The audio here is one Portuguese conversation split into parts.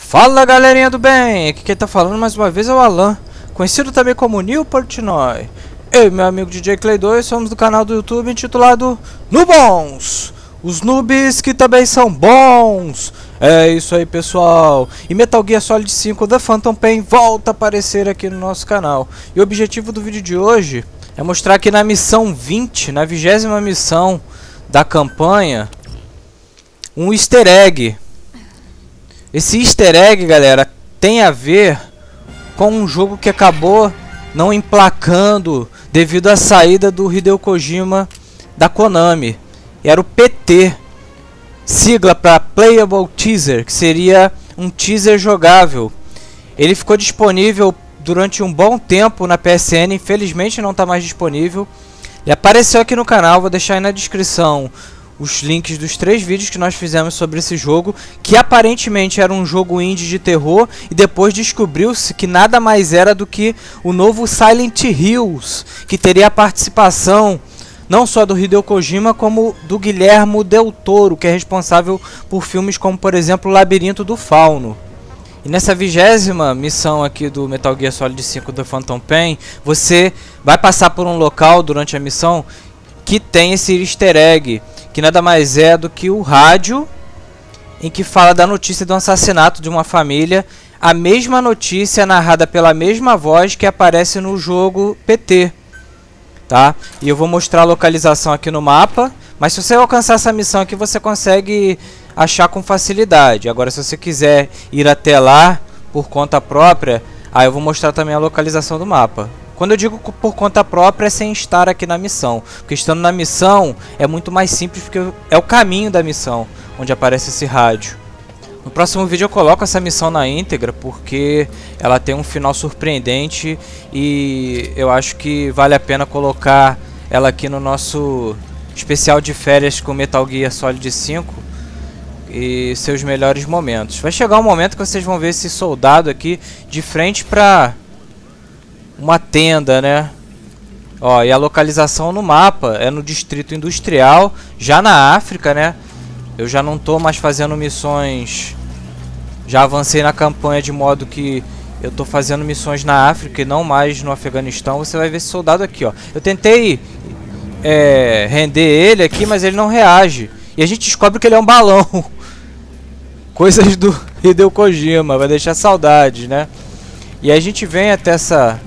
Fala galerinha do bem, aqui quem tá falando mais uma vez é o Alan, conhecido também como Nil Portnoy. Eu e meu amigo DJ Clay 2 somos do canal do YouTube intitulado Nubons, os noobs que também são bons. É isso aí pessoal, e Metal Gear Solid 5 The Phantom Pain volta a aparecer aqui no nosso canal. E o objetivo do vídeo de hoje é mostrar aqui na missão 20, na 20ª missão da campanha, um easter egg. Esse easter egg, galera, tem a ver com um jogo que acabou não emplacando devido à saída do Hideo Kojima da Konami. Era o PT, sigla para Playable Teaser, que seria um teaser jogável. Ele ficou disponível durante um bom tempo na PSN, infelizmente não está mais disponível. Ele apareceu aqui no canal, vou deixar aí na descrição os links dos 3 vídeos que nós fizemos sobre esse jogo, que aparentemente era um jogo indie de terror, e depois descobriu-se que nada mais era do que o novo Silent Hills, que teria a participação não só do Hideo Kojima, como do Guillermo del Toro, que é responsável por filmes como, por exemplo, O Labirinto do Fauno. E nessa 20ª missão aqui do Metal Gear Solid 5 The Phantom Pain, você vai passar por um local durante a missão que tem esse easter egg, que nada mais é do que o rádio em que fala da notícia do assassinato de uma família, a mesma notícia narrada pela mesma voz que aparece no jogo PT, tá? E eu vou mostrar a localização aqui no mapa, mas se você alcançar essa missão aqui você consegue achar com facilidade. Agora se você quiser ir até lá por conta própria, aí eu vou mostrar também a localização do mapa. Quando eu digo por conta própria é sem estar aqui na missão, porque estando na missão é muito mais simples, porque é o caminho da missão onde aparece esse rádio. No próximo vídeo eu coloco essa missão na íntegra, porque ela tem um final surpreendente e eu acho que vale a pena colocar ela aqui no nosso especial de férias com Metal Gear Solid 5 e seus melhores momentos. Vai chegar um momento que vocês vão ver esse soldado aqui de frente para uma tenda, né? Ó, e a localização no mapa é no distrito industrial, já na África, né? Eu já não tô mais fazendo missões, já avancei na campanha de modo que eu tô fazendo missões na África e não mais no Afeganistão. Você vai ver esse soldado aqui, ó. Eu tentei render ele aqui, mas ele não reage. E a gente descobre que ele é um balão. Coisas do Hideo Kojima, vai deixar saudade, né? E aí a gente vem até essa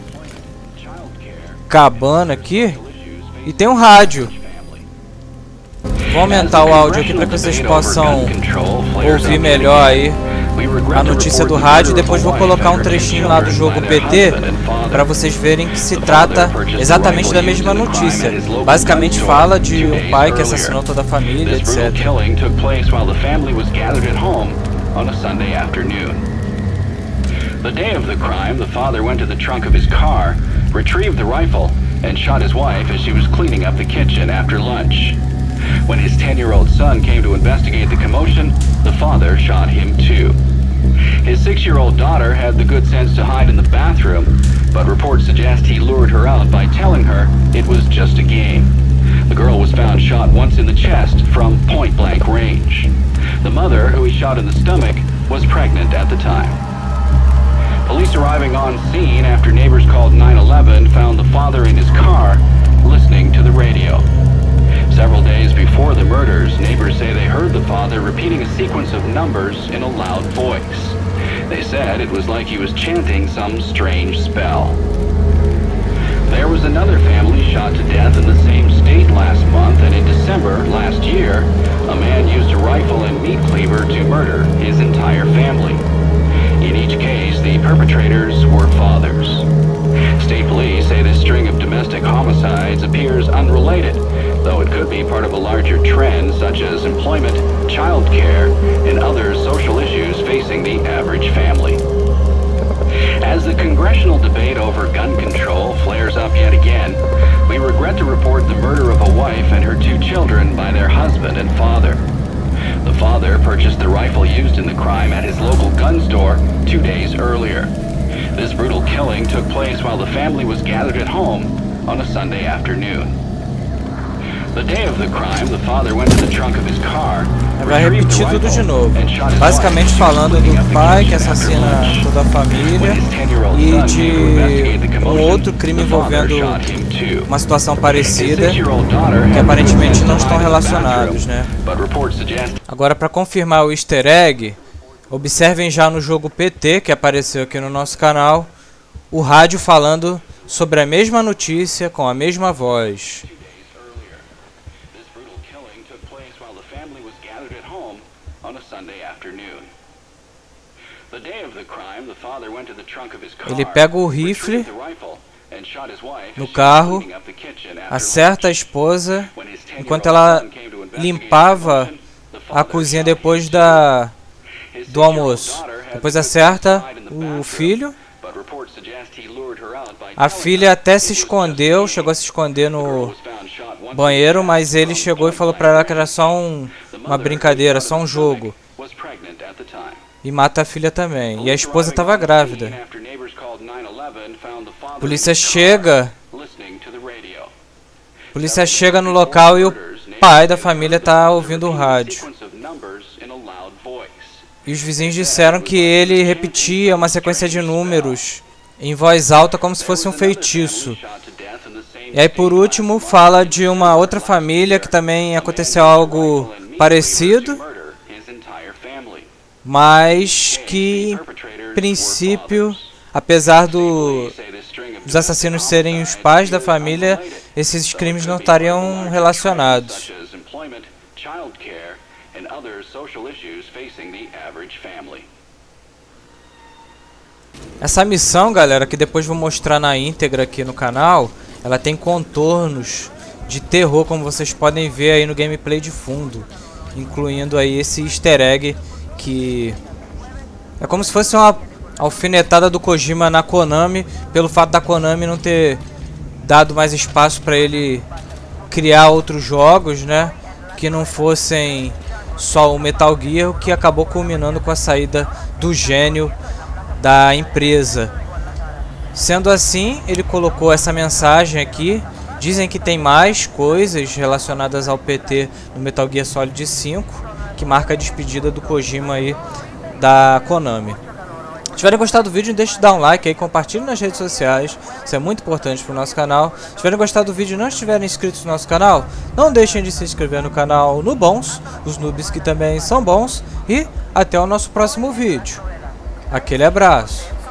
cabana aqui e tem um rádio. Vou aumentar o áudio aqui para que vocês possam ouvir melhor aí a notícia do rádio. Depois vou colocar um trechinho lá do jogo PT para vocês verem que se trata exatamente da mesma notícia. Basicamente fala de um pai que assassinou toda a família, etc. The day of the crime, the father went to the trunk of his car, retrieved the rifle, and shot his wife as she was cleaning up the kitchen after lunch. When his 10-year-old son came to investigate the commotion, the father shot him too. His 6-year-old daughter had the good sense to hide in the bathroom, but reports suggest he lured her out by telling her it was just a game. The girl was found shot once in the chest from point-blank range. The mother, who he shot in the stomach, was pregnant at the time. Police arriving on scene after neighbors called 911 found the father in his car, listening to the radio. Several days before the murders, neighbors say they heard the father repeating a sequence of numbers in a loud voice. They said it was like he was chanting some strange spell. There was another family shot to death in the same state last month, and in December last year, a man used a rifle and meat cleaver to murder his entire family. In each case, the perpetrators were fathers. State police say this string of domestic homicides appears unrelated, though it could be part of a larger trend such as employment, child care, and other social issues facing the average family. As the congressional debate over gun control flares up yet again, we regret to report the murder of a wife and her 2 children by their husband and father. The father purchased the rifle used in the crime at his local gun store 2 days earlier. This brutal killing took place while the family was gathered at home on a Sunday afternoon. The day of the crime, the father went to the trunk of his car. Vai repetir tudo de novo. Basicamente falando do pai que assassina toda a família e de um outro crime envolvendo uma situação parecida que aparentemente não estão relacionados, né? Agora, para confirmar o easter egg, observem já no jogo PT que apareceu aqui no nosso canal o rádio falando sobre a mesma notícia com a mesma voz. Ele pega o rifle no carro, acerta a esposa enquanto ela limpava a cozinha depois do almoço. Depois acerta o filho. A filha até se escondeu, chegou a se esconder no banheiro, mas ele chegou e falou pra ela que era só uma brincadeira, só um jogo. E mata a filha também. E a esposa estava grávida. A polícia chega no local e o pai da família está ouvindo o rádio. E os vizinhos disseram que ele repetia uma sequência de números em voz alta como se fosse um feitiço. E aí por último fala de uma outra família que também aconteceu algo parecido, mas que em princípio, apesar dos assassinos serem os pais da família, esses crimes não estariam relacionados. Essa missão, galera, que depois vou mostrar na íntegra aqui no canal, ela tem contornos de terror, como vocês podem ver aí no gameplay de fundo, incluindo aí esse easter egg que é como se fosse uma alfinetada do Kojima na Konami, pelo fato da Konami não ter dado mais espaço para ele criar outros jogos, né, que não fossem só o Metal Gear, o que acabou culminando com a saída do gênio da empresa. Sendo assim, ele colocou essa mensagem aqui. Dizem que tem mais coisas relacionadas ao PT no Metal Gear Solid 5, que marca a despedida do Kojima aí da Konami. Se tiverem gostado do vídeo, deixe de dar um like aí, compartilhe nas redes sociais, isso é muito importante para o nosso canal. Se tiverem gostado do vídeo e não estiverem inscritos no nosso canal, não deixem de se inscrever no canal no Bons, os noobs que também são bons, e até o nosso próximo vídeo. Aquele abraço.